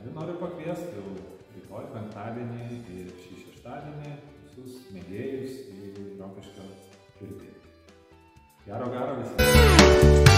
Ir noriu pakviesti jau rytoj penktadienį ir šį šeštadienį visus mėgėjus į Rokiškio pirtį. Gero visiems.